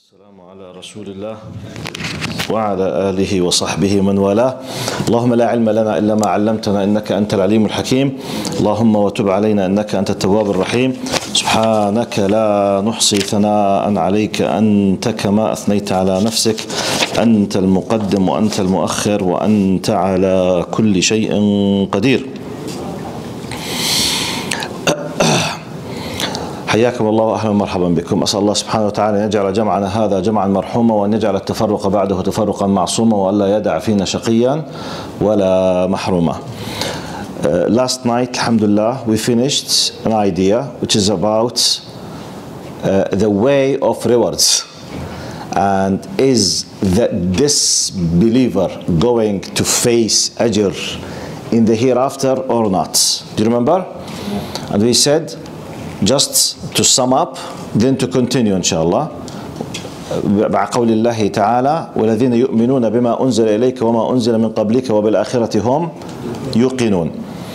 السلام على رسول الله وعلى آله وصحبه من والاه. اللهم لا علم لنا إلا ما علمتنا إنك أنت العليم الحكيم. اللهم وتب علينا إنك أنت التواب الرحيم. سبحانك لا نحصي ثناء عليك أنت كما أثنيت على نفسك. أنت المقدم وأنت المؤخر وأنت على كل شيء قدير. حياكم الله وأهلا ومرحبا بكم. أسأل الله سبحانه وتعالى أن يجعل جمعنا هذا جمعا مرحوما، وأن يجعل التفرق بعده تفرقا معصوما، وألا يدع فينا شقيا ولا محروما. Last night, alhamdulillah, we finished an idea which is about the way of rewards. And is this believer going to face ajr in the hereafter or not? Do you remember? And we said, just to sum up, then to continue inshallah. مع قول الله تعالى والذين يؤمنون بما أنزل إليك وما أنزل من قبلك وبالآخرة هم يوقنون.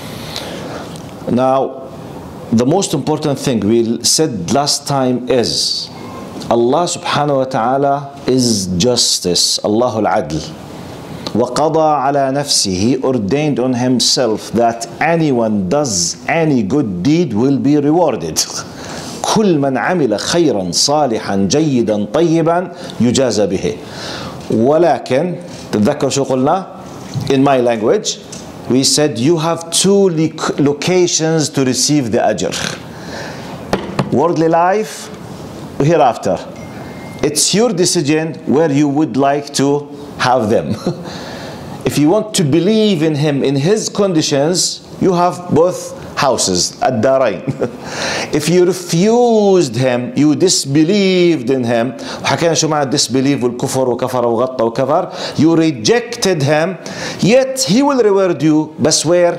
Now, the most important thing we said last time is Allah subhanahu wa ta'ala is justice. Allahul Adl. وَقَضَى عَلَى نَفْسِهِ, he ordained on himself that anyone does any good deed will be rewarded. كل من عمل خيرا صالحا جيدا طيبا يجازى به. ولكن تتذكر شو قلنا in my language? We said you have two locations to receive the ajr. Worldly life, hereafter. It's your decision where you would like to have them. If you want to believe in him in his conditions, you have both houses at Darain. If you refused him, you disbelieved in him. وحكينا شو معنى disbelieve والكفر وكفر وغطى وكفر. You rejected him, yet he will reward you. But where?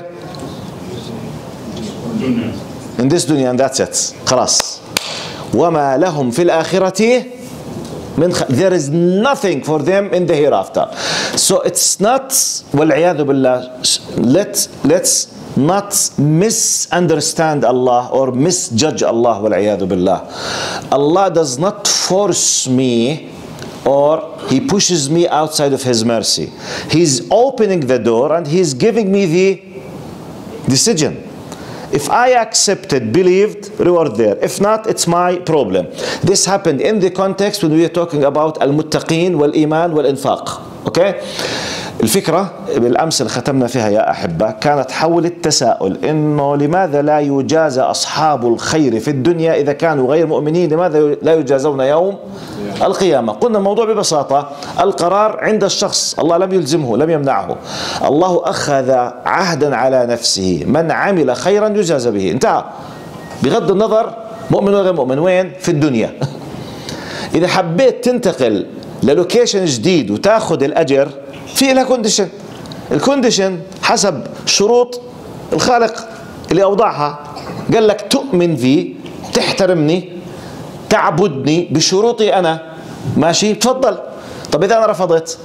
In this dunya, and that's it. خلاص. وما لهم في الآخرة. There is nothing for them in the hereafter. So it's not والعياذ بالله. Let's not misunderstand Allah or misjudge Allah والعياذ بالله. Allah does not force me or he pushes me outside of his mercy. He's opening the door and he's giving me the decision. If I accepted, believed, reward there. If not, it's my problem. This happened in the context when we were talking about al-muttaqin wal-iman wal-infaq. Okay? الفكرة بالأمس اللي ختمنا فيها يا أحبة كانت حول التساؤل إنه لماذا لا يجازى أصحاب الخير في الدنيا إذا كانوا غير مؤمنين؟ لماذا لا يجازون يوم القيامة؟ قلنا الموضوع ببساطة القرار عند الشخص، الله لم يلزمه لم يمنعه. الله أخذ عهدا على نفسه من عمل خيرا يجازى به. انتهى. بغض النظر مؤمن ولا غير مؤمن، وين؟ في الدنيا. إذا حبيت تنتقل للوكيشن جديد وتاخذ الأجر في لها كونديشن. الكونديشن حسب شروط الخالق اللي أوضعها. قال لك تؤمن بي، تحترمني، تعبدني بشروطي أنا، ماشي؟ تفضل. طب إذا أنا رفضت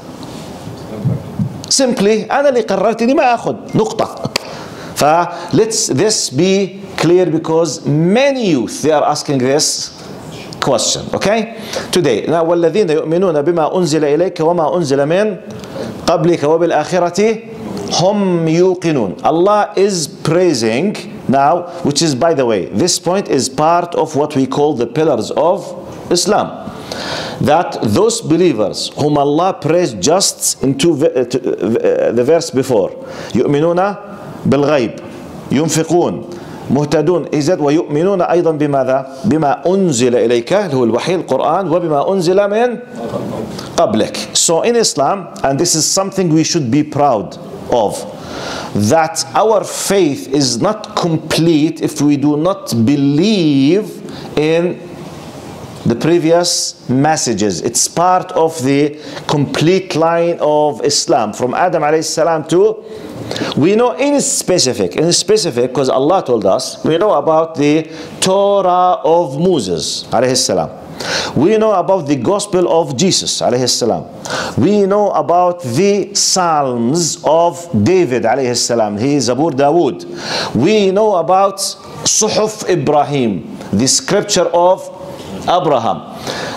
simply أنا اللي قررت إني ما أخذ، نقطة. let's this be clear because many youth they are asking this question. Okay? Today now والذين يؤمنون بما أنزل إليك وما أنزل من قبلك وبالآخرة هم يوقنون. Allah is praising now, which is, by the way, this point is part of what we call the pillars of Islam. That those believers whom Allah praised just into the verse before, يؤمنون بالغيب ينفقون مهتدون إذا ويؤمنون أيضا بماذا؟ بما أنزل إليك اللي هو الوحي القرآن وبما أنزل من قبلك. So in Islam, and this is something we should be proud of, that our faith is not complete if we do not believe in the previous messages. It's part of the complete line of Islam from Adam alayhi salam to we know in specific because Allah told us, we know about the Torah of Moses alayhi salam. We know about the gospel of Jesus alayhi salam. We know about the Psalms of David alayhi salam. He is Zabur Dawood. We know about Suhuf Ibrahim, the scripture of Abraham.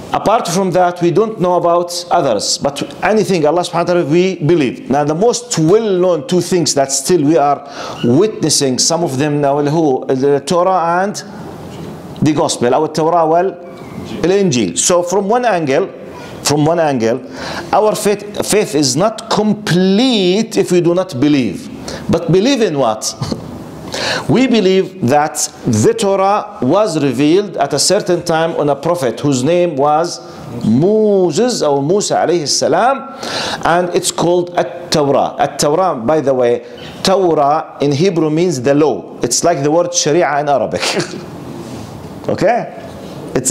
Apart from that, we don't know about others. But anything Allah subhanahu wa ta'ala, we believe. Now the most well-known two things that still we are witnessing, some of them now, the Torah and the Gospel, our Torah wal-Injil. So from one angle, our faith is not complete if we do not believe. But believe in what? We believe that the Torah was revealed at a certain time on a prophet whose name was Moses or Musa alayhi salam, and it's called At-Torah. At-Torah, by the way, Torah in Hebrew means the law. It's like the word Sharia in Arabic. Okay? It's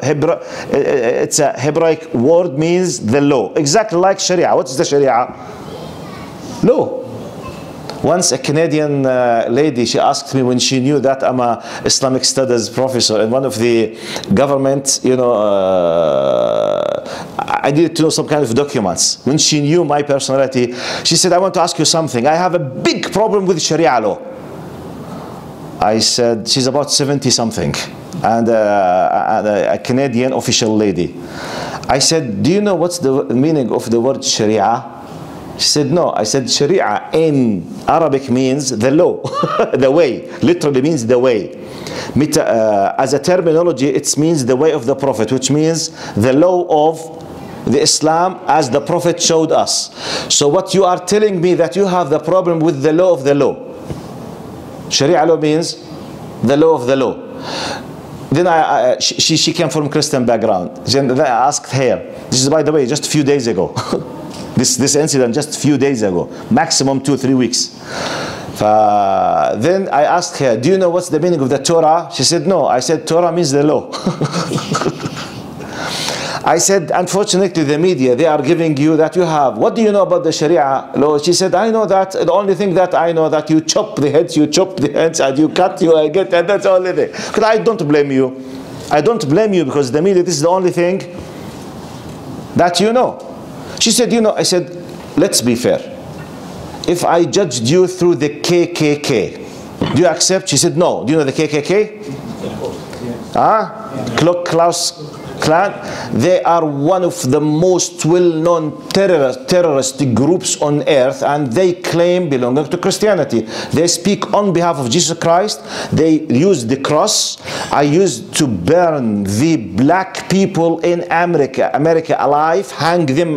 a Hebraic word, means the law. Exactly like Sharia. What is the Sharia? Law. Once a Canadian lady, she asked me when she knew that I'm a Islamic studies professor in one of the government, I needed to know some kind of documents. When she knew my personality, she said, I want to ask you something. I have a big problem with Sharia law. I said, she's about 70 something and a Canadian official lady. I said, do you know what's the meaning of the word Sharia? She said, no. I said, Sharia in Arabic means the law, the way, literally means the way. As a terminology, it means the way of the Prophet, which means the law of the Islam as the Prophet showed us. So what you are telling me that you have the problem with the law of the law. Sharia law means the law of the law. Then she came from Christian background. Then I asked her, this is by the way just a few days ago. This incident just a few days ago, maximum 2-3 weeks. Then I asked her, do you know what's the meaning of the Torah? She said, no. I said, Torah means the law. I said, unfortunately, the media, they are giving you that you have. What do you know about the Sharia law? She said, I know that. The only thing that I know that you chop the heads, and you cut, you get, and that's the only thing. Because I don't blame you. I don't blame you because the media, this is the only thing that you know. She said, I said, let's be fair. If I judged you through the KKK, do you accept? She said, no. Do you know the KKK? Klaus Klan. They are one of the most well-known terrorist groups on earth, and they claim belonging to Christianity. They speak on behalf of Jesus Christ. They use the cross. I used to burn the black people in America alive, hang them.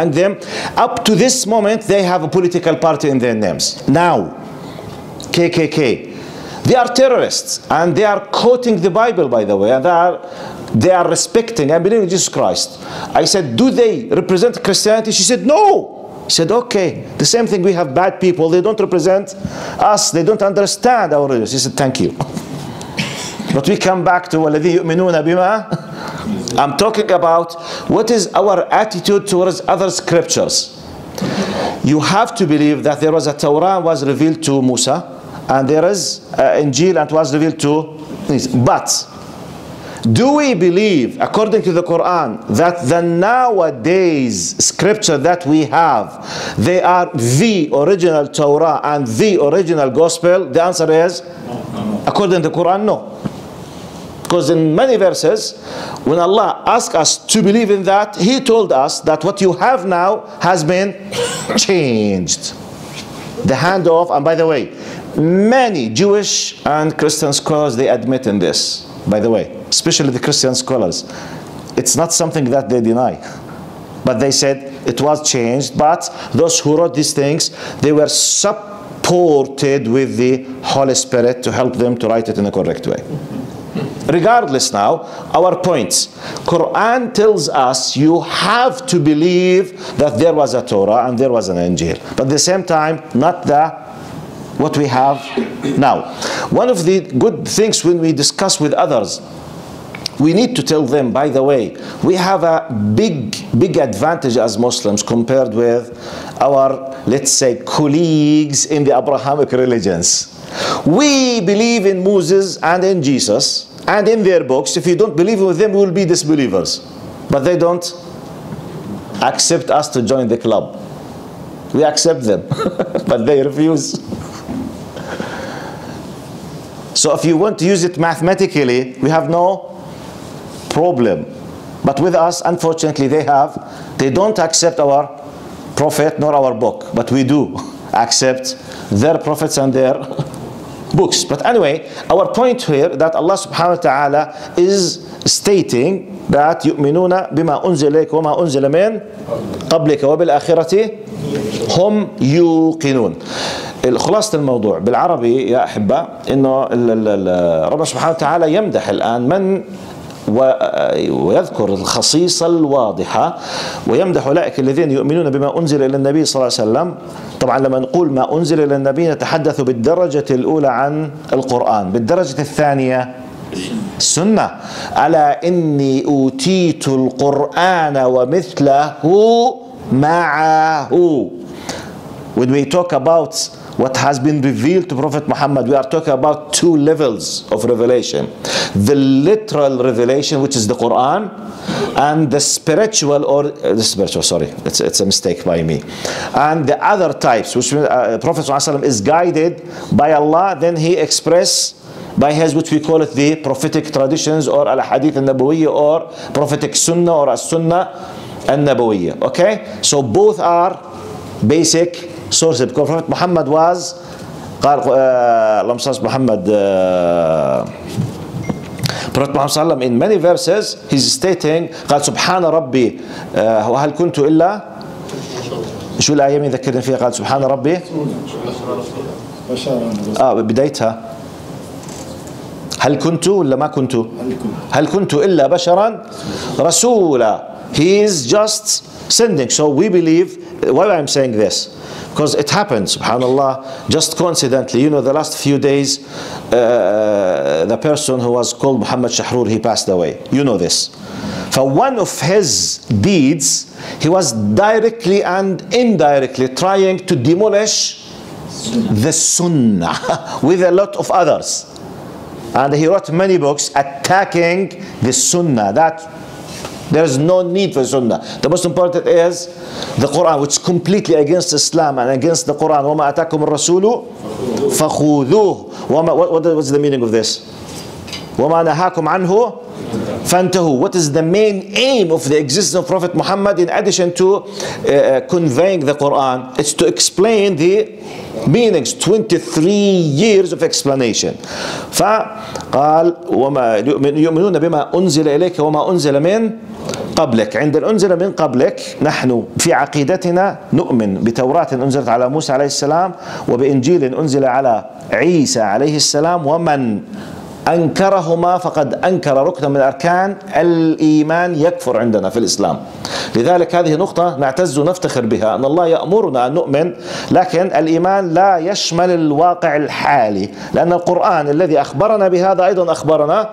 Up to this moment, they have a political party in their names. Now, KKK. They are terrorists, and they are quoting the Bible, by the way, and they are respecting and believing in Jesus Christ. I said, do they represent Christianity? She said, no. I said, okay. The same thing, we have bad people. They don't represent us. They don't understand our religion. She said, thank you. But we come back to وَالَّذِي يُؤْمِنُونَ بِمَا. I'm talking about what is our attitude towards other scriptures. You have to believe that there was a Torah was revealed to Musa, and there is Injil and was revealed to Isa. But do we believe, according to the Quran, that the nowadays scripture that we have, they are the original Torah and the original Gospel? The answer is, according to the Quran, no. Because in many verses, when Allah asked us to believe in that, He told us that what you have now has been changed. The handoff, and by the way, many Jewish and Christian scholars, they admit in this, by the way, especially the Christian scholars. It's not something that they deny. But they said it was changed, but those who wrote these things, they were supported with the Holy Spirit to help them to write it in a correct way. Regardless now, our points. Quran tells us you have to believe that there was a Torah and there was an Injil. But at the same time, not what we have now. One of the good things when we discuss with others, we need to tell them, by the way, we have a big advantage as Muslims compared with our, let's say, colleagues in the Abrahamic religions. We believe in Moses and in Jesus and in their books. If you don't believe with them, we will be disbelievers. But they don't accept us to join the club. We accept them, but they refuse. So if you want to use it mathematically, we have no problem. But with us, unfortunately, they don't accept our prophet nor our book, but we do accept their prophets and their books. But anyway, our point here that Allah subhanahu wa ta'ala is stating that يؤمنون بما أنزل إليك وما أنزل من قبلك وبالآخرة هم يوقنون. خلاصة الموضوع بالعربي يا أحبة إنه ربنا سبحانه وتعالى يمدح الآن من ويذكر الخصيصة الواضحة، ويمدح أولئك الذين يؤمنون بما أنزل إلى النبي صلى الله عليه وسلم. طبعا لما نقول ما أنزل إلى النبي نتحدث بالدرجة الأولى عن القرآن، بالدرجة الثانية السنة. ألا إني أوتيت القرآن ومثله معه. When we talk about what has been revealed to Prophet Muhammad, we are talking about two levels of revelation: the literal revelation, which is the Quran, and the spiritual, it's a mistake by me, and the other types, which Prophet ﷺ is guided by Allah, then he express by his, which we call it, the prophetic traditions, or al-hadith al-nabawiyya, or prophetic sunnah, or as-sunnah al-nabawiyya. Okay, so both are basic sources, because Prophet Muhammad was Prophet Muhammad in many verses he's stating قال سبحان ربي وهل كنت إلا شو الآية من ذكرني فيها؟ قال سبحان ربي بدايتها هل كنت ولا ما كنت؟ هل كنت إلا بشرا رسولا. He is just sending. So we believe. Why I'm saying this? Because it happened, subhanallah, just coincidentally. You know, the last few days, the person who was called Muhammad Shahrur, he passed away. You know this. For one of his deeds, he was directly and indirectly trying to demolish the Sunnah with a lot of others. And he wrote many books attacking the Sunnah, that there is no need for Sunnah. The most important is the Quran, which is completely against Islam and against the Quran. وَمَا أَتَاكُمُ الرَّسُولُ فَخُذُوهُ. What's the meaning of this? وَمَا نَهَاكُمْ عَنْهُ فَانْتَهُ. What is the main aim of the existence of Prophet Muhammad in addition to conveying the Quran? It's to explain the meanings. 23 years of explanation. فقال وما يؤمنون بما أنزل إليك وما أنزل من قبلك. عند الأنزل من قبلك نحن في عقيدتنا نؤمن بتوراة أنزلت على موسى عليه السلام وبإنجيل أنزل على عيسى عليه السلام، ومن أنكرهما فقد أنكر ركنا من أركان الإيمان، يكفر عندنا في الإسلام. لذلك هذه نقطة نعتز ونفتخر بها، أن الله يأمرنا أن نؤمن، لكن الإيمان لا يشمل الواقع الحالي، لأن القرآن الذي أخبرنا بهذا أيضا أخبرنا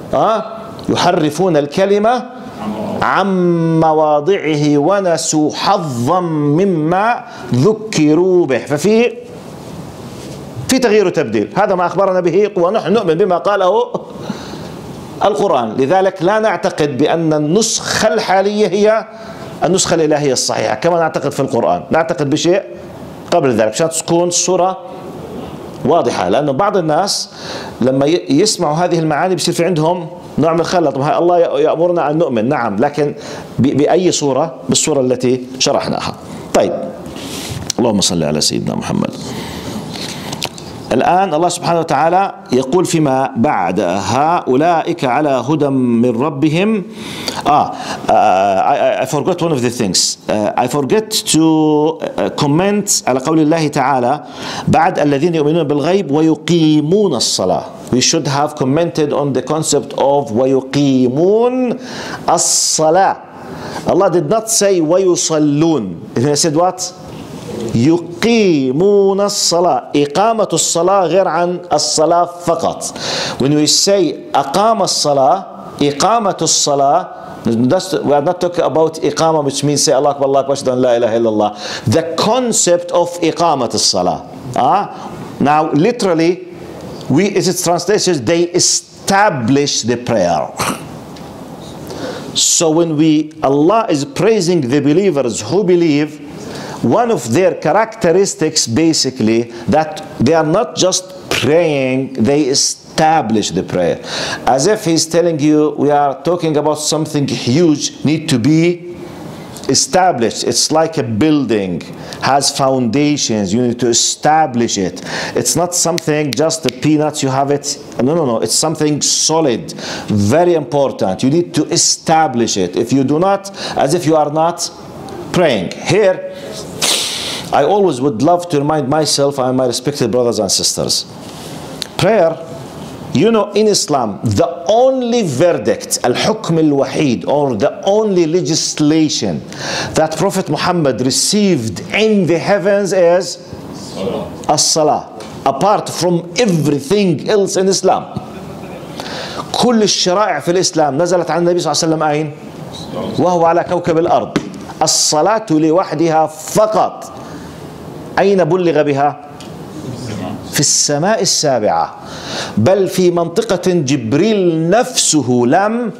يحرفون الكلمة عن مواضعه ونسوا حظا مما ذكروا به. ففي تغيير وتبديل، هذا ما أخبرنا به ونحن نؤمن بما قاله القرآن. لذلك لا نعتقد بأن النسخة الحالية هي النسخة الإلهية الصحيحة كما نعتقد في القرآن، نعتقد بشيء قبل ذلك عشان تكون الصورة واضحة. لأن بعض الناس لما يسمعوا هذه المعاني بيصير في عندهم نوع من الخلط. الله يأمرنا أن نؤمن، نعم، لكن بأي صورة؟ بالصورة التي شرحناها. طيب، اللهم صل على سيدنا محمد. الآن الله سبحانه وتعالى يقول فيما بعد هؤلاء على هدى من ربهم. I forgot one of the things. I forget to comment على قول الله تعالى بعد الذين يؤمنون بالغيب ويقيمون الصلاة. We should have commented on the concept of ويقيمون الصلاة. Allah did not say ويصلون. He said what? يقيمون الصلاة. إقامة الصلاة غير عن الصلاة فقط. When we say أقام الصلاة، إقامة الصلاة, we are not talking about إقامة, which means say Allah Akbar, Allah Akbar, أشهد أن لا إله إلا الله. The concept of إقامة الصلاة. Now literally, its translation, they establish the prayer. So when Allah is praising the believers who believe, one of their characteristics basically that they are not just praying, they establish the prayer. As if he's telling you, we are talking about something huge, need to be established. It's like a building, has foundations, you need to establish it. It's not something just the peanuts, you have it. No. It's something solid, very important. You need to establish it. If you do not, as if you are not praying. Here, I always would love to remind myself and my respected brothers and sisters. Prayer, you know, in Islam, the only verdict, al-hukm al-wahid, or the only legislation that Prophet Muhammad received in the heavens is as-salah. Apart from everything else in Islam. كل الشرائع في الإسلام نزلت عن النبي صلى الله عليه وسلم أين؟ وهو على كوكب الأرض. الصلاة لوحدها فقط أين بلغ بها؟ في السماء السابعة، بل في منطقة جبريل نفسه لم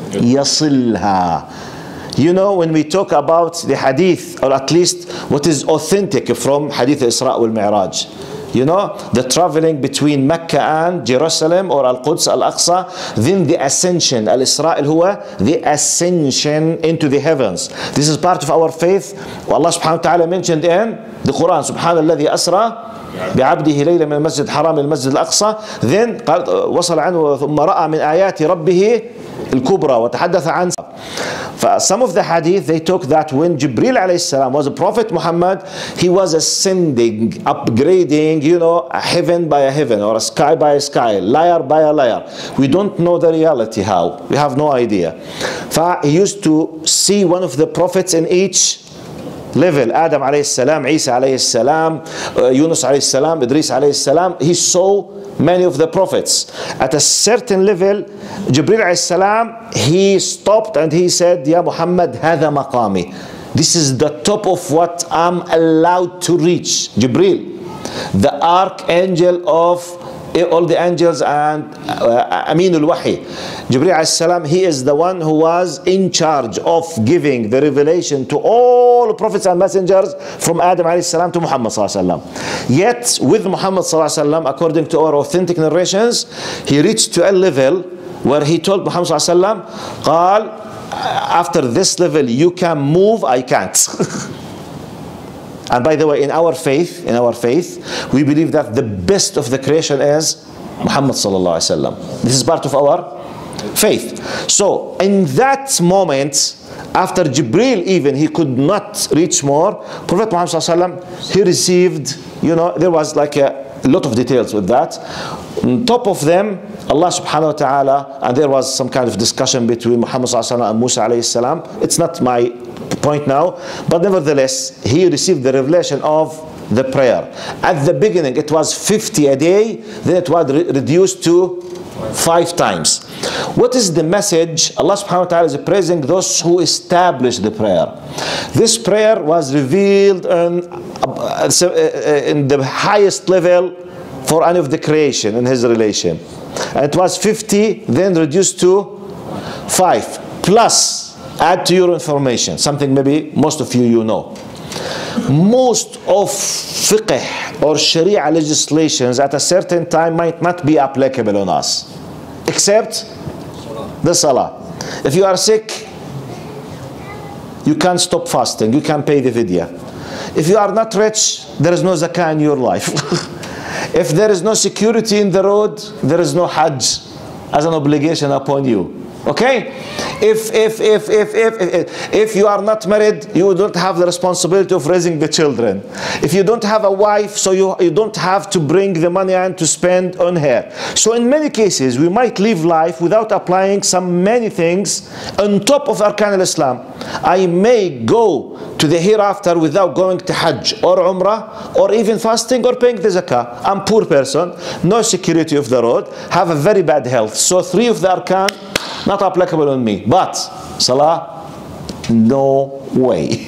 يصلها. You know, when we talk about the hadith, or at least what is authentic from hadith Isra wal Mi'raj, you know, the traveling between Mecca and Jerusalem or Al-Quds, Al-Aqsa, then the ascension, Al-Isra huwa the ascension into the heavens. This is part of our faith. Allah subhanahu wa ta'ala mentioned in the Quran, سبحان الذي أسرى بعبده ليلة من المسجد الحرام إلى المسجد الأقصى. Then قال وصل عنه ثم رأى من آيات ربه الكبرى وتحدث عن. Some of the hadith, they took that when Jibril alayhi salam was a Prophet Muhammad, he was ascending, upgrading, you know, a heaven by a heaven or a sky by a sky, layer by a layer. We don't know the reality how. We have no idea. He used to see one of the prophets in each level. Adam alayhi salam, Isa alayhi salam, Yunus alayhi salam, Idris alayhi salam. He saw many of the prophets. At a certain level, Jibril alayhi salam, he stopped and he said, Ya Muhammad, hadha maqami. This is the top of what I'm allowed to reach. Jibril, the archangel of all the angels and Amin al-Wahi. Jibreel alayhi salam, he is the one who was in charge of giving the revelation to all the prophets and messengers from Adam alayhi salam to Muhammad sallallahu alayhi wasallam. Yet with Muhammad sallallahu alayhi wasallam, according to our authentic narrations, he reached to a level where he told Muhammad sallallahu alayhi wasallam, قال, after this level you can move, I can't. And by the way, in our faith, we believe that the best of the creation is Muhammad sallallahu alaihi wasallam. This is part of our faith. So in that moment, after Jibril even, he could not reach more. Prophet Muhammad sallallahu alaihi wasallam, he received, you know, there was like a lot of details with that. On top of them, Allah subhanahu wa ta'ala, and there was some kind of discussion between Muhammad sallallahu alaihi wasallam and Musa alayhi salam. It's not my point now, but nevertheless, he received the revelation of the prayer. At the beginning, it was 50 a day, then it was reduced to 5 times. What is the message? Allah subhanahu wa ta'ala is praising those who established the prayer. This prayer was revealed in the highest level for any of the creation in his relation. And it was 50, then reduced to 5. Plus, add to your information, something maybe most of you know. Most of fiqh or sharia legislations at a certain time might not be applicable on us, except the salah. If you are sick, you can't stop fasting, you can pay the fidya. If you are not rich, there is no zakah in your life. If there is no security in the road, there is no hajj as an obligation upon you. Okay? If you are not married, you don't have the responsibility of raising the children. If you don't have a wife, so you don't have to bring the money and to spend on her. So in many cases, we might live life without applying many things on top of Arkan al-Islam. I may go to the hereafter without going to Hajj or Umrah or even fasting or paying the zakah. I'm a poor person, no security of the road, have a very bad health. So 3 of the Arkan, not applicable on me. But Salah, no way.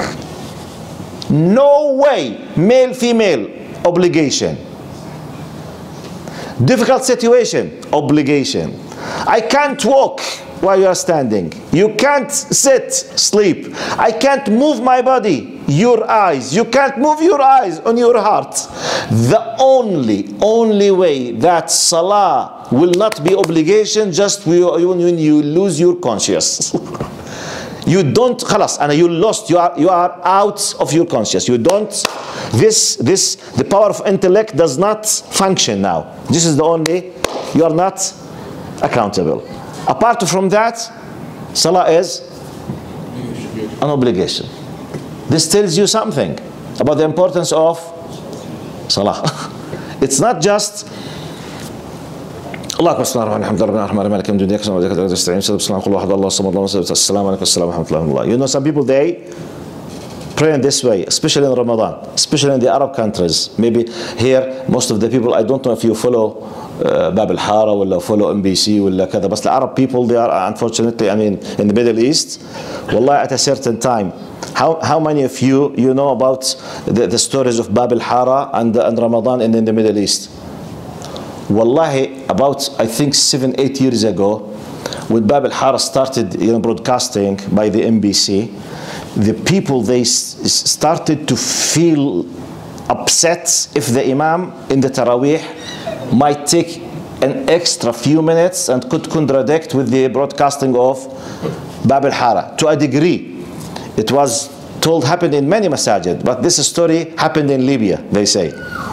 No way. Male, female, obligation. Difficult situation, obligation. I can't walk while you are standing. You can't sit, sleep. I can't move my body. your eyes. You can't move your eyes on your heart. The only way that salah will not be obligation just when you lose your conscience. You don't, خلاص, and you lost, you are out of your conscience. You don't, the power of intellect does not function now. This is the only, you are not accountable. Apart from that, salah is an obligation. This tells you something about the importance of salah. It's not just الله أكبر بسم الله الرحمن الرحيم الحمد لله مالك يوم الدين إياك نعبد وإياك نستعين بسم الله كل واحد الله الصمد الله الصمد السلام عليكم السلام ورحمة الله وبركاته. You know, some people they pray in this way, especially in Ramadan, especially in the Arab countries. Maybe here most of the people, I don't know if you follow Bab al-Hara or follow MBC or كذا, but the Arab people, they are unfortunately, I mean, in the Middle East, والله at a certain time. How many of you know about the stories of Bab al-Hara and Ramadan in the Middle East? Wallahi, about I think 7-8 years ago, when Bab al-Hara started broadcasting by the MBC, the people they started to feel upset if the Imam in the Taraweeh might take an extra few minutes and could contradict with the broadcasting of Bab al-Hara to a degree. It was told happened in many masajid, but this story happened in Libya, they say.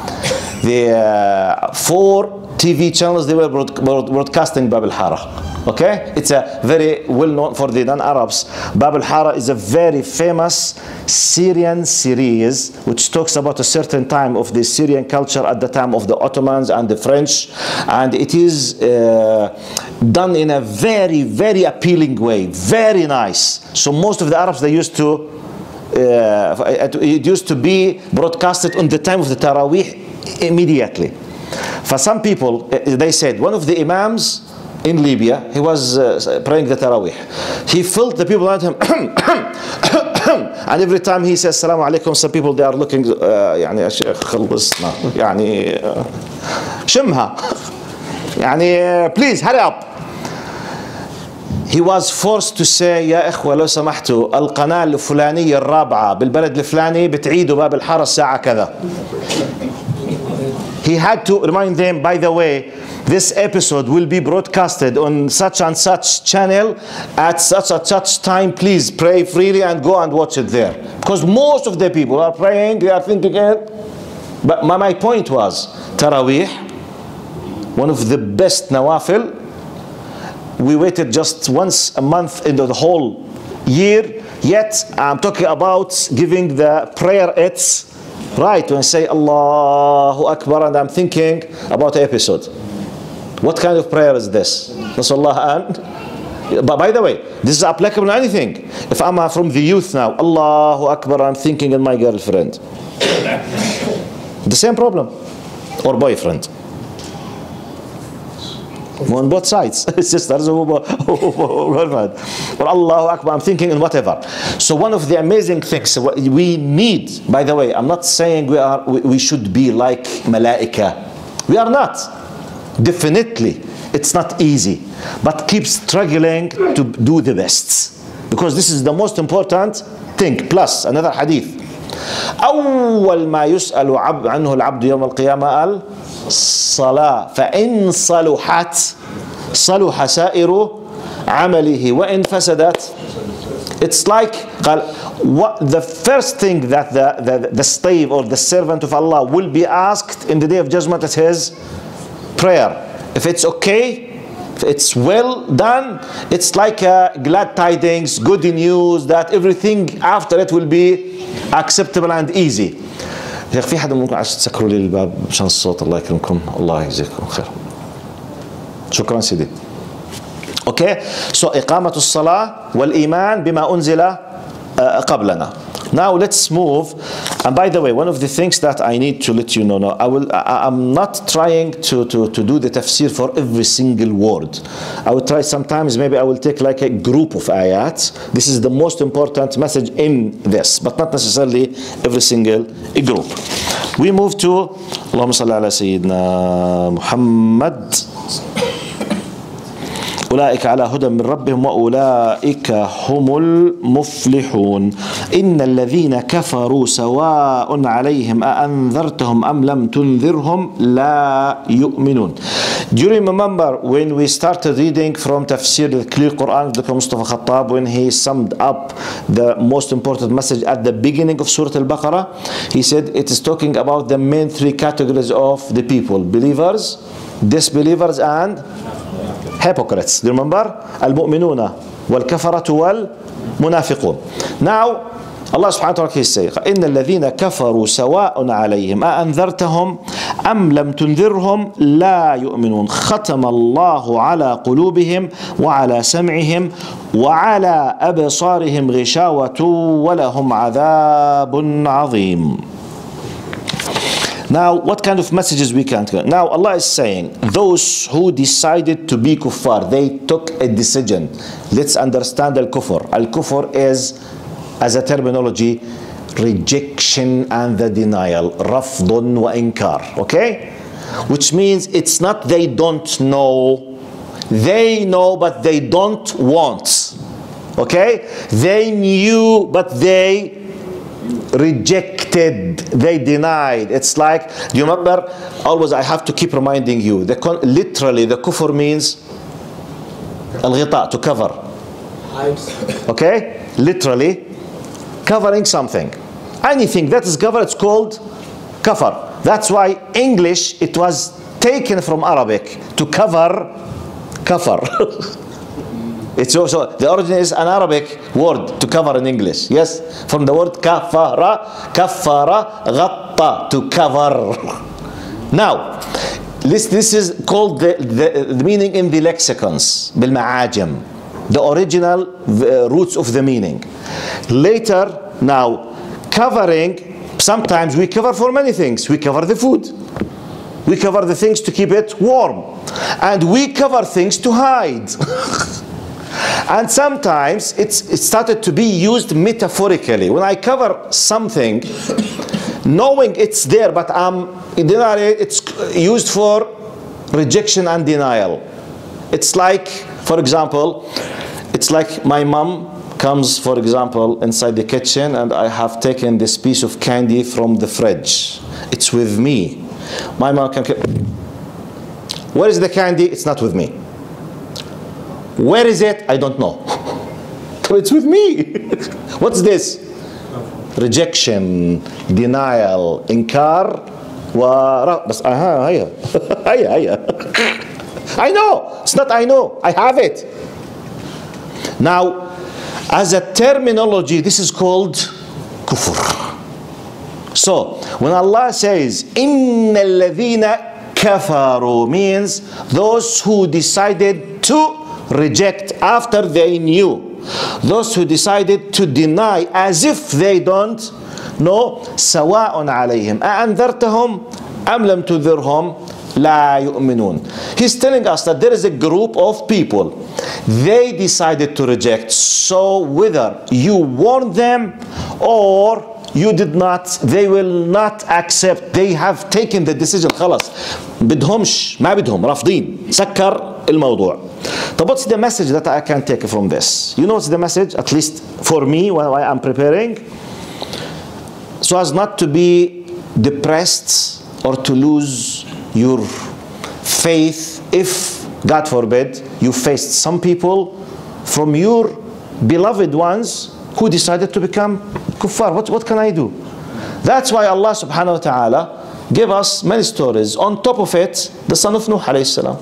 The 4 TV channels, they were broadcasting Bab al-Hara. Okay? It's a very well known for the non-Arabs. Bab al-Hara is a very famous Syrian series which talks about a certain time of the Syrian culture at the time of the Ottomans and the French, and it is done in a very, very appealing way, very nice. So most of the Arabs, they used to it used to be broadcasted on the time of the Taraweeh immediately. For some people, they said one of the Imams in Libya, he was praying the Taraweeh. He felt the people around him and every time he says Assalamu alaikum, some people they are looking يعني يا شيخ خلصنا يعني شمها يعني please hurry up. He was forced to say يا إخوة لو سمحتوا القناة الفلانية الرابعة بالبلد الفلاني بتعيدوا باب الحارة الساعة كذا. He had to remind them, by the way, this episode will be broadcasted on such and such channel at such and such time. Please pray freely and go and watch it there. Because most of the people are praying, they are thinking it. But my point was, Taraweeh, one of the best nawafil. We waited just once a month into the whole year. Yet I'm talking about giving the prayer its right when I say Allahu Akbar and I'm thinking about the episode. What kind of prayer is this? But by the way, this is applicable to anything. If I'm from the youth now, Allahu Akbar, I'm thinking in my girlfriend. The same problem. Or boyfriend. On both sides, sisters or girlfriend. Or Allahu Akbar, I'm thinking in whatever. So one of the amazing things we need, by the way, I'm not saying we should be like malaika. We are not. Definitely, it's not easy. But keep struggling to do the best. Because this is the most important thing. Plus, another hadith. أول ما يسأل عنه العبد يوم القيامة الصلاة فإن صلحت صلح سائر عمله وإن فسدت. It's like the first thing that the slave or the servant of Allah will be asked in the day of judgment is his prayer. If it's okay, if it's well done, it's like a glad tidings, good news that everything after it will be acceptable and easy. يا أخي في حدا ممكن عشان تسكروا لي الباب مشان الصوت الله يكرمكم الله يجزيكم خير. شكرا سيدي. Okay, so إقامة الصلاة والإيمان بما أنزل قبلنا. Now let's move. And by the way, one of the things that I need to let you know now, I'm not trying to do the tafsir for every single word. I will try sometimes, maybe I will take like a group of ayats. This is the most important message in this, but not necessarily every single group. We move to اللهم صل على سيدنا محمد. أولئك على هدى من ربهم وأولئك هم المفلحون. إن الذين كفروا سواء عليهم أأنذرتهم أم لم تنذرهم لا يؤمنون. Do you remember when we started reading from Tafsir al-Clear Quran of Dr. Mustafa Khattab, when he summed up the most important message at the beginning of Surah Al-Baqarah? He said it is talking about the main three categories of the people: believers, disbelievers, and hypocrites. Do you remember? Al-mu'minuna wal-kafaratu wal-munafiqun. Now, Allah subhanahu wa ta'ala is saying, إن الذين كفروا سواء عليهم أأنذرتهم أم لم تنذرهم لا يؤمنون ختم الله على قلوبهم وعلى سمعهم وعلى أبصارهم غشاوة ولهم عذاب عظيم. Now, what kind of messages we can get? Now, Allah is saying, those who decided to be kuffar, they took a decision. Let's understand al-kufr. Al-kufr is, as a terminology, rejection and the denial. Rafdun wa inkar. Okay? Which means it's not they don't know. They know, but they don't want. Okay? They knew, but they rejected, they denied. It's like, do you remember, always I have to keep reminding you, literally the kufr means al-ghita, to cover. Okay? Literally covering something. Anything that is covered, it's called kafar. That's why English, it was taken from Arabic, to cover kafar. It's also, the origin is an Arabic word to cover in English. Yes, from the word kafara, ghatta, to cover. Now, this is called the meaning in the lexicons, بالمعاجم, the original roots of the meaning. Later, now, covering, sometimes we cover for many things. We cover the food. We cover the things to keep it warm. And we cover things to hide. And sometimes it started to be used metaphorically. When I cover something, knowing it's there, but it's used for rejection and denial. It's like, for example, it's like my mom comes, for example, inside the kitchen, and I have taken this piece of candy from the fridge. It's with me. My mom can, where is the candy? It's not with me. Where is it? I don't know. It's with me. What's this? Rejection, denial, inkar, I know. It's not I know. I have it. Now, as a terminology, this is called kufr. So, when Allah says, إِنَّ الَّذِينَ كَفَرُوا, means those who decided to reject after they knew. Those who decided to deny as if they don't know. سواء عليهم أأنذرتهم أم لم تنذرهم لا يؤمنون. He's telling us that there is a group of people, they decided to reject. So whether you warned them or you did not, they will not accept. They have taken the decision. خلاص بدهمش ما بدهم رافضين سكر الموضوع. But what's the message that I can take from this? You know what's the message, at least for me while I'm preparing? So as not to be depressed or to lose your faith if, God forbid, you faced some people from your beloved ones who decided to become kuffar. What can I do? That's why Allah subhanahu wa ta'ala gave us many stories. On top of it, the son of Nuh alayhi salam.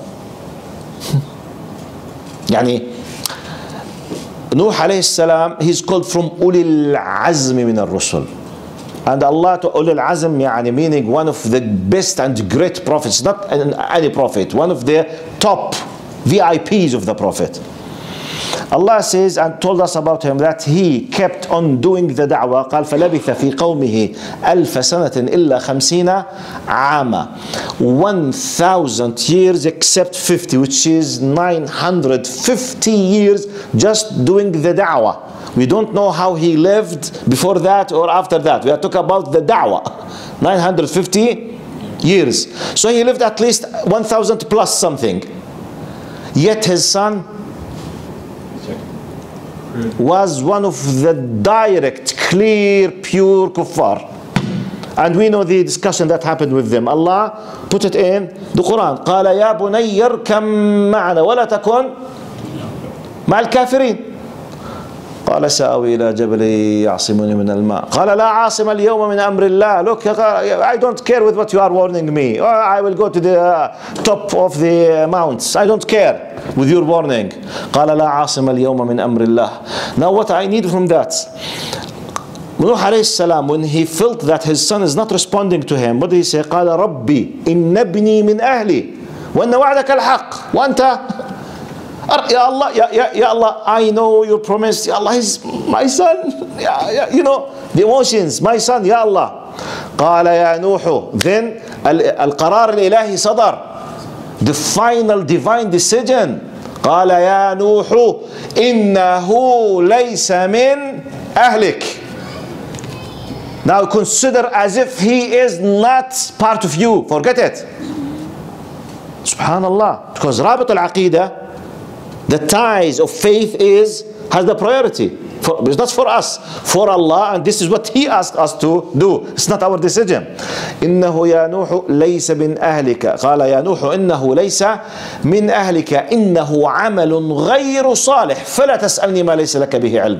يعني Nuh alayhi salam, he's called from ulil azmi min al-rusul. And Allah to ulil azm, يعني meaning one of the best and great prophets, not any prophet, one of the top VIPs of the prophet. Allah says and told us about him that he kept on doing the da'wah. قال فلبث في قومه ألف سنة إلا 50 عاما. 1,000 years except 50, which is 950 years just doing the da'wah. We don't know how he lived before that or after that. We are talking about the da'wah. 950 years. So he lived at least 1,000 plus something. Yet his son was one of the direct, clear, pure kuffar. And we know the discussion that happened with them. Allah put it in the Quran. قال يا بني اركب معنا ولا تكن مع الكافرين. قال سآوي إلى جبل يعصمني من الماء. قال لا عاصم اليوم من أمر الله. Look, I don't care with what you are warning me. Or I will go to the top of the mounts. I don't care with your warning. قال لا عاصم اليوم من أمر الله. Now what I need from that? Nuh alayhi salam, when he felt that his son is not responding to him, what did he say? قال ربي إن ابني من أهلي وإن وعدك الحق وأنت Ya Allah, Ya Allah, I know your promise. Ya Allah, he's my son. You know, the emotions, my son, Ya Allah. قال يا نوح. Then القرار الإلهي صدر. The final divine decision. قال يا نوح إنه ليس من أهلك. Now consider as if he is not part of you. Forget it. Subhanallah. Because رابط العقيدة, the ties of faith has the priority. It's not for us, for Allah, and this is what He asked us to do. It's not our decision. إنه يا نوح ليس من أهلك. قال يا نوح إنه ليس من أهلك إنه عمل غير صالح فلا تسألني ما ليس لك به علم.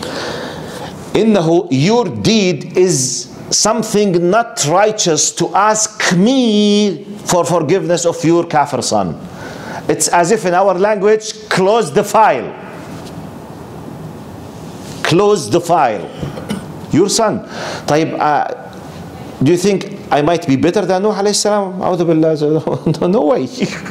إنه, your deed is something not righteous to ask me for forgiveness of your kafir son. It's as if in our language, close the file. Close the file. Your son. طيب, do you think I might be better than Nuh alayhi salam? أعوذ بالله. No way.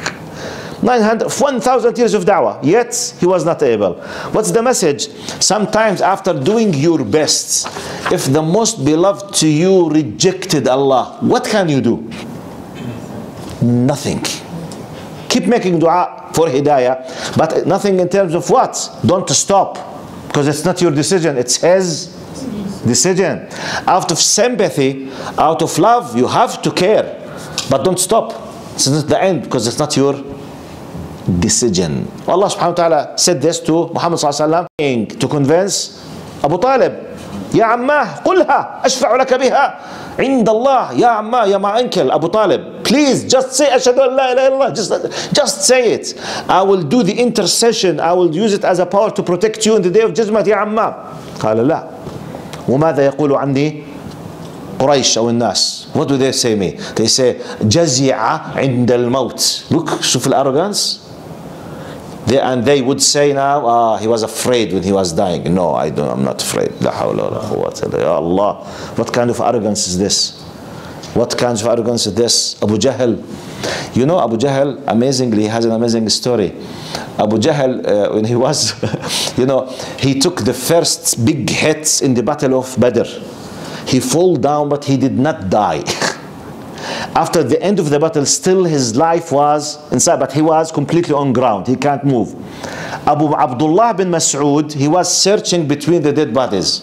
1,000 years of da'wah, yet he was not able. What's the message? Sometimes after doing your best, if the most beloved to you rejected Allah, what can you do? Nothing. Keep making dua for hidayah, but nothing in terms of what? Don't stop, because it's not your decision, it's his decision. Out of sympathy, out of love, you have to care, but don't stop. It's not the end, because it's not your decision. Allah subhanahu wa ta'ala said this to Muhammad sallallahu alaihi wasallam to convince Abu Talib. يا عماه قلها أشفع لك بها عند الله. يا عماه, يا my uncle Abu Talib, please just say أشهد أن لا إله إلا الله. Just say it. I will do the intercession. I will use it as a power to protect you in the day of judgment. يا عماه. قال لا. وماذا يقول عني قريش أو الناس? What do they say me? They say جزع عند الموت. Look, شوف الارrogance. And they would say now, he was afraid when he was dying. No, I'm not afraid. لا حول ولا قوة إلا بالله. Ya Allah, what kind of arrogance is this? What kind of arrogance is this? Abu Jahl. You know, Abu Jahl, amazingly, has an amazing story. Abu Jahl, when he was, you know, he took the first big hits in the battle of Badr. He fell down, but he did not die. After the end of the battle, still his life was inside, but he was completely on ground. He can't move. Abu Abdullah bin Mas'ud, he was searching between the dead bodies.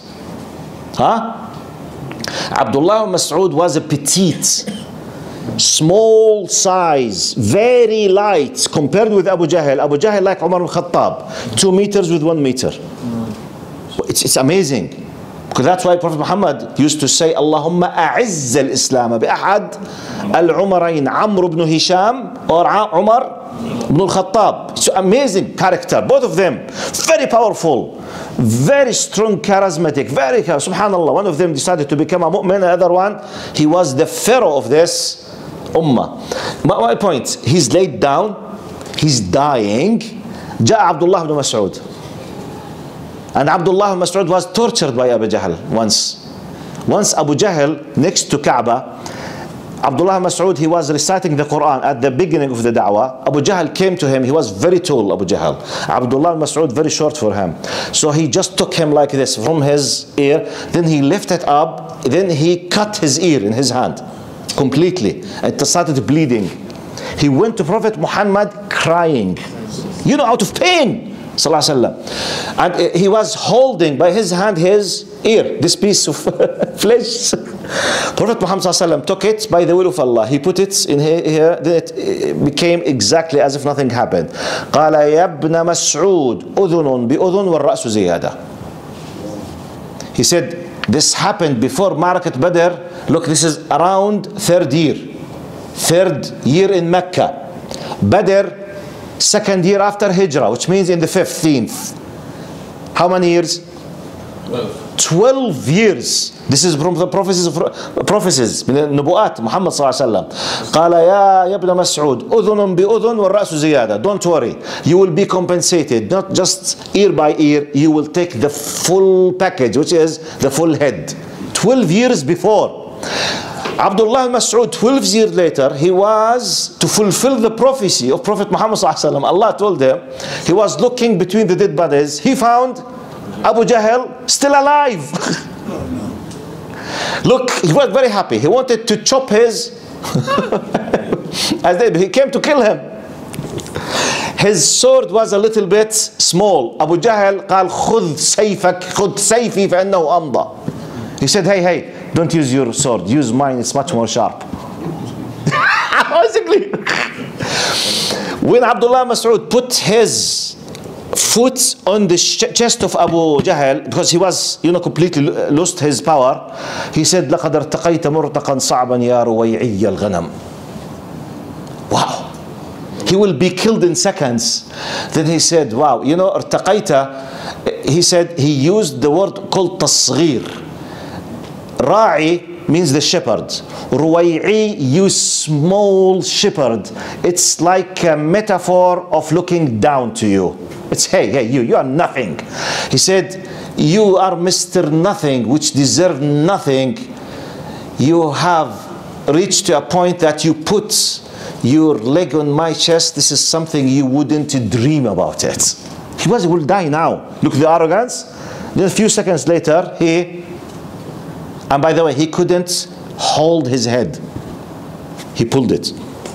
Abdullah bin Mas'ud was a petite, small size, very light compared with Abu Jahl. Abu Jahl like Umar bin Khattab, 2 meters with 1 meter. It's amazing. Because that's why Prophet Muhammad used to say, Allahumma a'izz al-Islam bi-ahad al-Umarayn, Amr ibn Hisham or Umar ibn al-Khattab. It's amazing character, both of them. Very powerful, very strong, charismatic, very, subhanallah. One of them decided to become a mu'min, the other one, he was the pharaoh of this ummah. My point, he's laid down, he's dying. جاء Abdullah ibn Mas'ud. And Abdullah ibn Mas'ud was tortured by Abu Jahl once. Once Abu Jahl, next to Kaaba, Abdullah ibn Mas'ud, he was reciting the Quran at the beginning of the da'wah. Abu Jahl came to him. He was very tall, Abu Jahl. Abdullah ibn Mas'ud, very short for him. So he just took him like this from his ear. Then he lifted up. Then he cut his ear in his hand completely. It started bleeding. He went to Prophet Muhammad crying, you know, out of pain. Sallallahu Alaihi Wasallam. And he was holding by his hand his ear, this piece of flesh. Prophet Muhammad ﷺ took it by the will of Allah. He put it in here, then it became exactly as if nothing happened. قال يا ابن مسعود أذن بأذن والرأس زيادة. He said, this happened before Ma'rakat Badr. Look, this is around third year in Mecca. Badr, second year after Hijrah, which means in the 15th. How many years? 12 years. This is from the prophecies من النبوات محمد صلى الله عليه وسلم. قال يا ابن مسعود أذن بأذن والرأس زيادة. Don't worry, you will be compensated, not just ear by ear, you will take the full package, which is the full head. 12 years before. Abdullah Mas'ud, 12 years later, he was to fulfill the prophecy of Prophet Muhammad sallallahu alaihi wasallam. Allah told him, he was looking between the dead bodies. He found Abu Jahl still alive. Look, he was very happy. He wanted to chop his he came to kill him. His sword was a little bit small. Abu Jahl قال خذ سيفك خذ سيفي فإنه أمضى. He said, hey, don't use your sword, use mine, it's much more sharp. Basically, when Abdullah Mas'ud put his foot on the chest of Abu Jahl, because he was, completely lost his power, he said, لَقَدْ ارْتَقَيْتَ مُرْتَقًا صَعْبًا يَا رُوَيْعِيَّ الْغَنَمِ. Wow. He will be killed in seconds. Then he said, wow, ارتقيت, he said, he used the word called تصغير. Ra'i means the shepherd. Ruwai'i, you small shepherd. It's like a metaphor of looking down to you. It's, hey, you are nothing. He said, you are Mr. Nothing, which deserve nothing. You have reached to a point that you put your leg on my chest. This is something you wouldn't dream about it. He will die now. Look at the arrogance. Then a few seconds later, and by the way, he couldn't hold his head. He pulled it.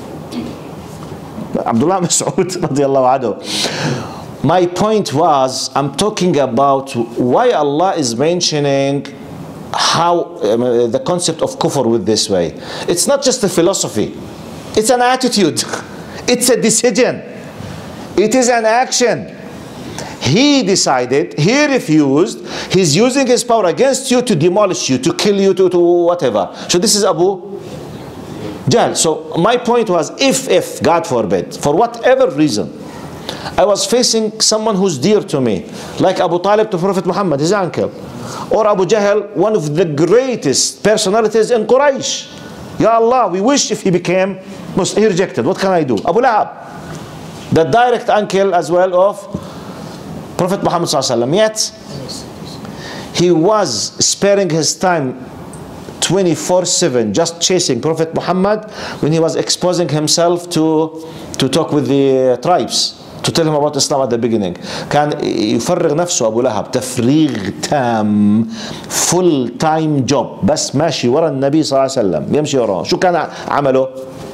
Abdullah Mas'ud radiallahu anhu. My point was, I'm talking about why Allah is mentioning how the concept of kufr with this way. It's not just a philosophy. It's an attitude. It's a decision. It is an action. He decided, he refused, he's using his power against you to demolish you, to kill you, to whatever. So this is Abu Jahl. So my point was, if God forbid, for whatever reason, I was facing someone who's dear to me, like Abu Talib to Prophet Muhammad, his uncle, or Abu Jahl, one of the greatest personalities in Quraysh. Ya Allah, we wish if he became Muslim. He rejected. What can I do? Abu Lahab, the direct uncle as well of Prophet Muhammad sallallahu alaihi wasallam. Yet he was sparing his time 24/7 just chasing Prophet Muhammad when he was exposing himself to talk with the tribes, to tell him about Islam at the beginning. كان يفرغ نفسه أبو لهب تفريغ تام, full time job, بس ماشي ورا النبي صلى الله عليه وسلم, يمشي وراه. شو كان عمله?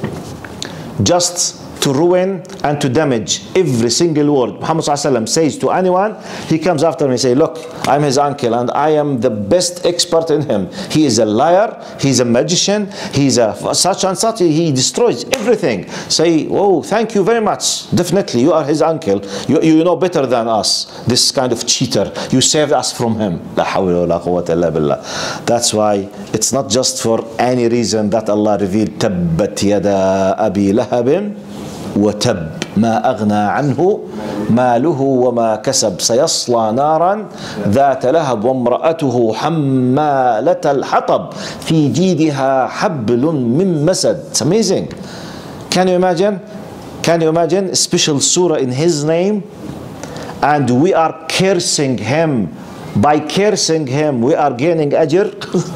Just to ruin and to damage every single word Muhammad ﷺ says to anyone. He comes after me and say, look, I'm his uncle and I am the best expert in him. He is a liar, he's a magician, he's a such and such, he destroys everything. Say, oh, thank you very much. Definitely, you are his uncle. You know better than us, this kind of cheater. You saved us from him. La hawla wa la quwwata illa billah. That's why it's not just for any reason that Allah revealed, Tabbat yada Abi Lahabin وتب ما أغنى عنه ماله وما كسب سيصلى نارا ذات لهب وامرأته حمالة الحطب في جيدها حبل من مسد. It's amazing. Can you imagine? Can you imagine? A special surah in his name, and we are cursing him. By cursing him, we are gaining ajr.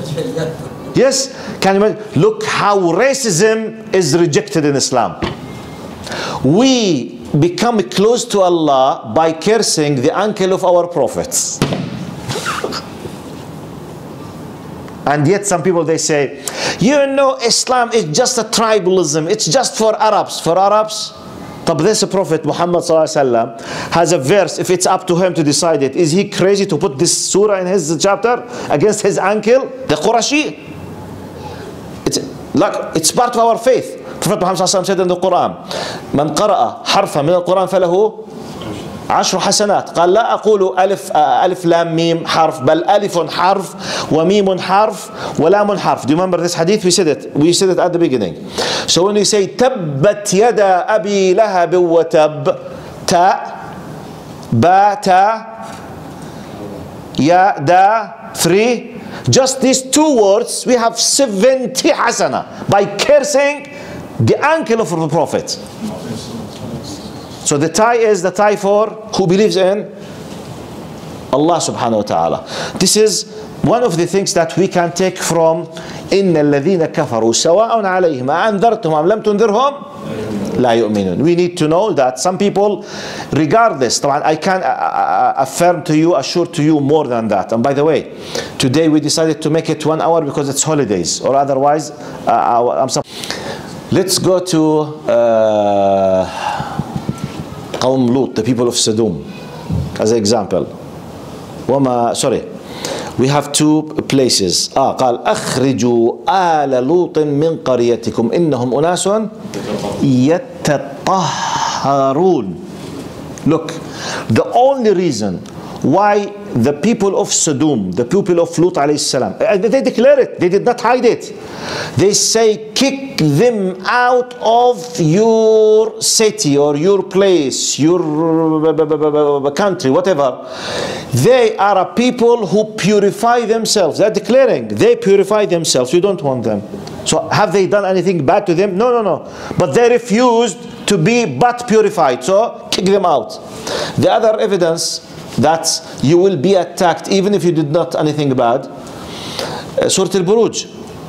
Yes. Can you imagine? Look how racism is rejected in Islam. We become close to Allah by cursing the uncle of our prophets. And yet some people, they say, Islam is just a tribalism. It's just for Arabs. For Arabs, طب this Prophet Muhammad sallallahu alaihi wasallam has a verse, if it's up to him to decide it, is he crazy to put this surah in his chapter against his uncle, the Qurashi? It's part of our faith. Prophet Muhammad sallallahu alaihi wasallam said in the Quran, من قرأ حرفا من القرآن فله 10 حسنات. قال لا أقول ألف لام ميم حرف، بل ألف حرف وميم حرف ولام حرف. Do you remember this hadith? We said it at the beginning. So when we say تبت يدا أبي لهب وتب، تا با تا يا دا 3, just these 2 words we have 70 hasana by cursing the uncle of the Prophet. So the tie is the tie for who believes in Allah subhanahu wa ta'ala. This is one of the things that we can take from إن الذين كفروا سواء عليهم أنذرتهم أم لم تنذرهم لا يؤمنون. We need to know that some people, regardless, I can affirm to you, assure to you more than that. And by the way, today we decided to make it 1 hour because it's holidays, or otherwise let's go to قوم لوط, the people of Sodom, as an example. We have 2 places. قال أخرجوا آل لوط من قريتكم إنهم أناس يتطهرون. Look, the only reason why the people of Sodom, the people of Lut alayhi salam, they declare it, they did not hide it. They say, kick them out of your city or your place, your country, whatever. They are a people who purify themselves. They're declaring they purify themselves. We don't want them. So have they done anything bad to them? No. But they refused to be but purified. So kick them out. The other evidence that you will be attacked even if you did not anything bad, Surah Al-Buruj.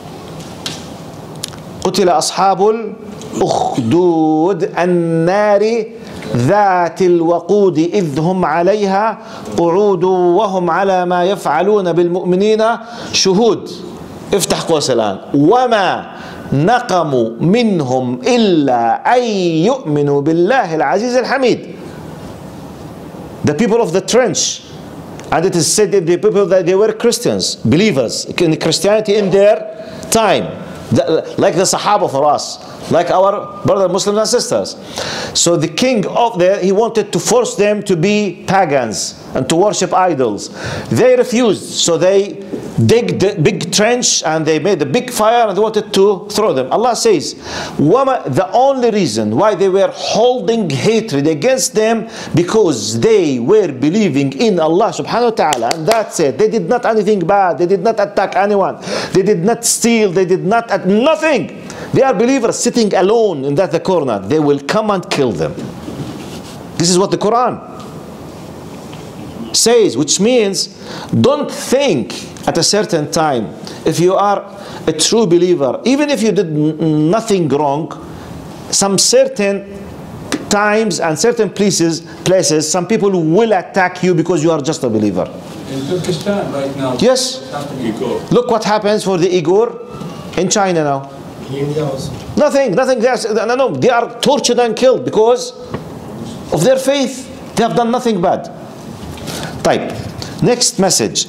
قتل أصحاب الأخدود النار ذات الوقود إذ هم عليها قعود وهم على ما يفعلون بالمؤمنين شهود. افتح قوس الآن. وما نقموا منهم إلا أن يؤمنوا بالله العزيز الحميد. The people of the trench, and it is said that the people that they were Christians, believers in Christianity in their time, like the Sahaba for us, like our brothers Muslims and sisters. So the king of there, he wanted to force them to be pagans and to worship idols. They refused, so they digged a big trench and they made a big fire and they wanted to throw them. Allah says, the only reason why they were holding hatred against them because they were believing in Allah subhanahu wa ta'ala, and that's it. They did not anything bad, they did not attack anyone, they did not steal, they did not nothing. They are believers sitting alone in that corner. They will come and kill them. This is what the Quran says, which means don't think at a certain time, if you are a true believer, even if you did nothing wrong, some certain times and certain places, some people will attack you because you are just a believer. In Pakistan right now. Yes. Look what happens for the Uyghur in China now. Nothing. No, they are tortured and killed because of their faith. They have done nothing bad. Type. Next message.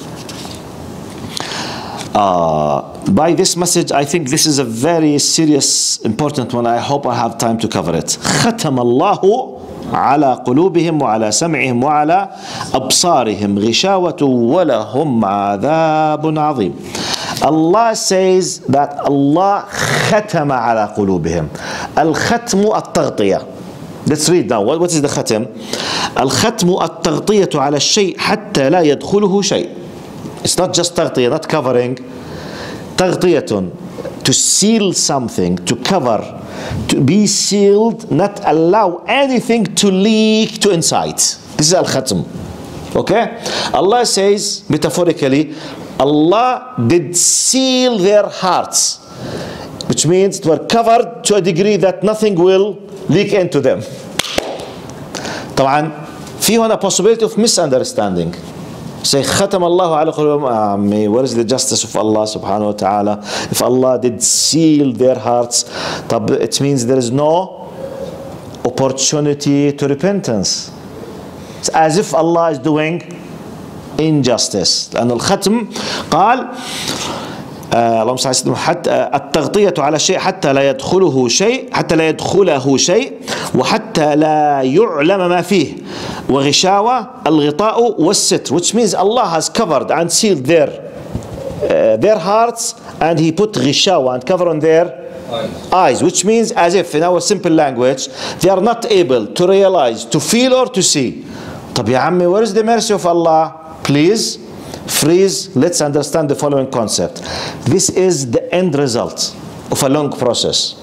By this message, I think this is a very serious, important one. I hope I have time to cover it. ختم الله على قلوبهم وعلى سمعهم وعلى أبصارهم غشاوة ولهم عذاب عظيم. Allah says that Allah ختم على قلوبهم. الختم التغطية. Let's read now. What is the ختم? الختم التغطية على الشيء حتى لا يدخله شيء. It's not just تغطية, not covering. تغطية, to seal something, to cover, to be sealed, not allow anything to leak to inside. This is al-khatm. Okay? Allah says, metaphorically, Allah did seal their hearts, which means they were covered to a degree that nothing will leak into them. طبعا في هنا possibility of misunderstanding. Say ختم الله على قلوبهم. What is the justice of Allah subhanahu wa ta'ala? If Allah did seal their hearts, it means there is no opportunity to repentance. It's as if Allah is doing injustice. لأن الختم قال اللهم صل على سيدنا حتى التغطية على الشيء حتى لا يدخله شيء وحتى لا يعلم ما فيه وغشاوة الغطاء والستر, which means Allah has covered and sealed their hearts, and He put غشاوة and cover on their eyes, which means as if in our simple language they are not able to realize, to feel or to see. طب يا عمي, where is the mercy of Allah? Please freeze. Let's understand the following concept. This is the end result of a long process.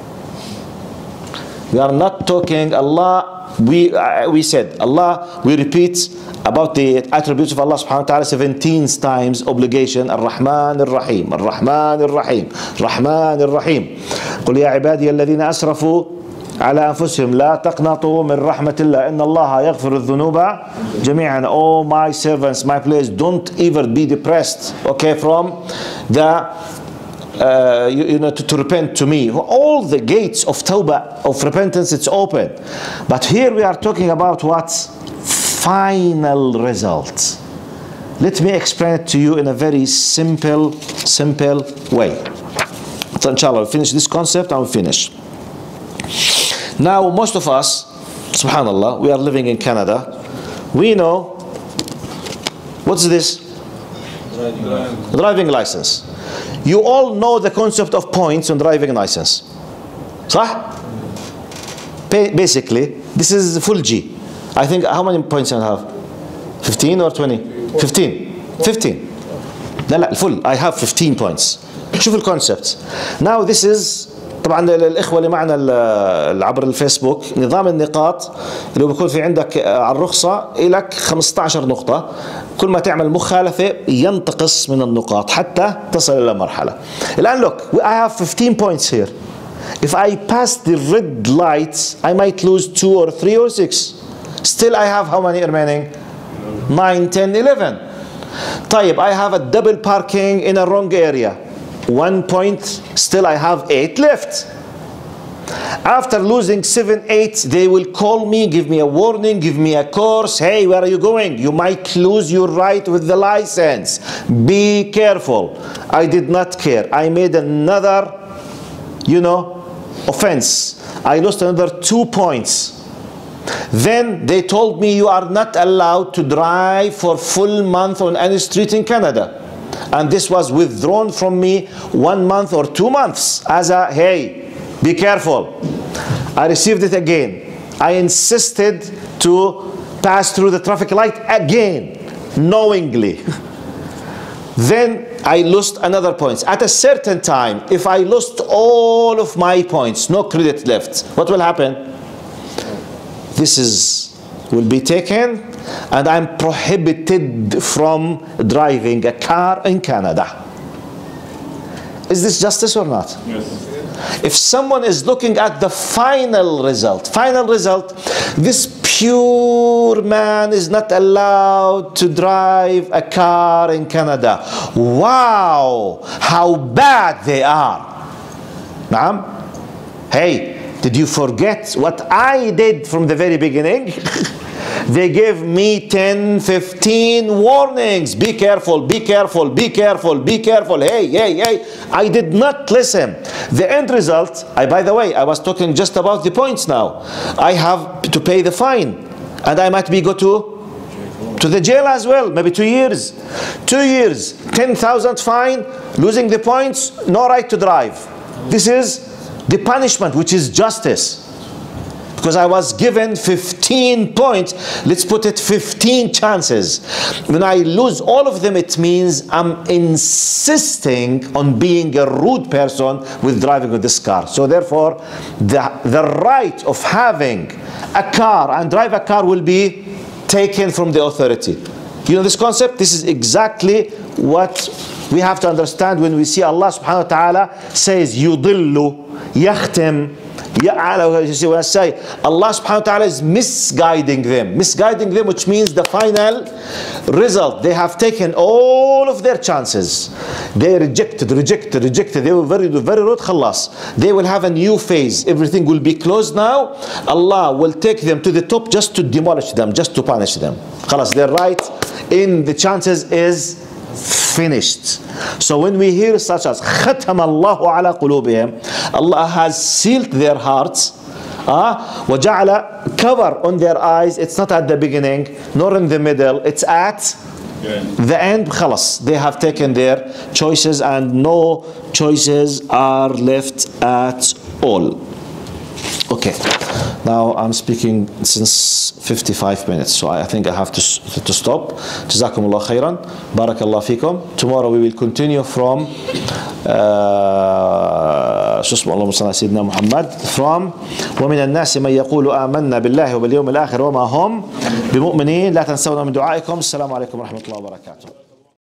We are not talking Allah. We said Allah. We repeat about the attributes of Allah subhanahu wa ta'ala 17 times obligation. Ar-Rahman Ar-Rahim, Ar-Rahman Ar-Rahim, Rahman Ar-Rahim. قل يا عبادي الذين أسرفوا على أنفسهم لا تقنطوا من رحمة الله إن الله يغفر الذنوب جميعا. Oh my servants, my players, don't even be depressed, okay, from the to repent to me. All the gates of tawbah, of repentance, it's open. But here we are talking about what? Final result. Let me explain it to you in a very simple way. So inshallah, we'll finish this concept and we'll finish. Now, most of us, subhanallah, we are living in Canada. We know, what's this? Driving license. You all know the concept of points on driving license. صح? Basically, this is full G. I think, how many points do I have? 15 or 20? 15. لا, full. I have 15 points. شوف الكونسبت. Now this is طبعا الإخوة اللي معنا عبر الفيسبوك نظام النقاط اللي بيكون في عندك على الرخصة إلك 15 نقطة. كل ما تعمل مخالفة ينتقص من النقاط حتى تصل إلى مرحلة. الآن look, I have 15 points here. If I pass the red lights, I might lose 2 or 3 or 6. Still I have how many remaining? 9, 10, 11. طيب, I have a double parking in a wrong area. 1 point, still I have 8 left. After losing 7, 8, they will call me, give me a warning, give me a course. Hey, where are you going? You might lose your right with the license. Be careful. I did not care. I made another, offense. I lost another 2 points. Then they told me you are not allowed to drive for full month on any street in Canada. And this was withdrawn from me 1 month or 2 months as a, hey, be careful. I received it again. I insisted to pass through the traffic light again, knowingly. Then I lost another points. At a certain time, if I lost all of my points, no credit left, what will happen? This will be taken, and I'm prohibited from driving a car in Canada. Is this justice or not? Yes. If someone is looking at the final result, this pure man is not allowed to drive a car in Canada. Wow, how bad they are. Naam? Hey, did you forget what I did from the very beginning? They gave me 10, 15 warnings. Be careful, be careful, be careful, be careful. Hey. I did not listen. The end result, by the way, I was talking just about the points now. I have to pay the fine. And I might go to the jail as well, maybe 2 years. 2 years, 10,000 fine, losing the points, no right to drive. This is the punishment, which is justice. Because I was given 15 points, let's put it 15 chances. When I lose all of them, it means I'm insisting on being a rude person with driving with this car. So therefore, the right of having a car and drive a car will be taken from the authority. You know this concept? This is exactly what we have to understand when we see Allah subhanahu wa ta'ala says, يُضِلُّ يَخْتِمْ when I say Allah subhanahu wa ta'ala is misguiding them, which means the final result. They have taken all of their chances. They rejected. They were very rude. Khalas. They will have a new phase. Everything will be closed now. Allah will take them to the top just to demolish them, just to punish them. Khalas, their right in the chances is finished. So when we hear such as ختم الله على قلوبهم, Allah has sealed their hearts, وجعل cover on their eyes. It's not at the beginning nor in the middle, it's at the end. خلاص, they have taken their choices and no choices are left at all. Okay, now I'm speaking since 55 minutes, so I think I have to stop. جزاكم الله خيرا. بارك الله فيكم. Tomorrow we will continue from شو اسمه اللهم صل على سيدنا محمد, from ومن الناس من يقول آمنا بالله وباليوم الآخر وما هم بمؤمنين لا تنسونا من دعائكم. السلام عليكم ورحمة الله وبركاته.